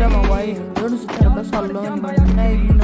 problema, guay. Yo no sé qué pasó, lo